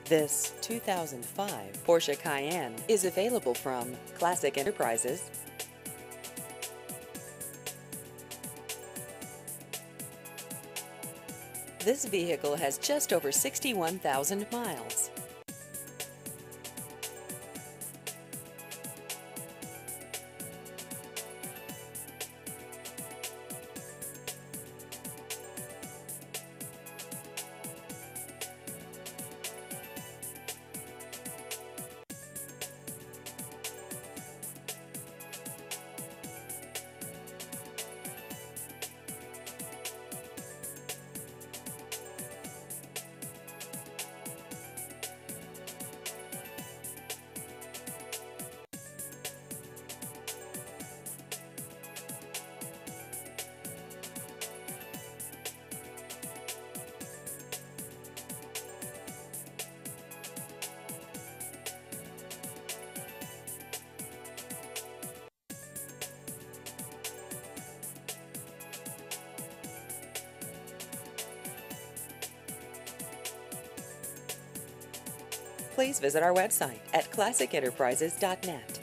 This 2005 Porsche Cayenne is available from Classic Enterprises. This vehicle has just over 61,000 miles. Please visit our website at classicenterprises.net.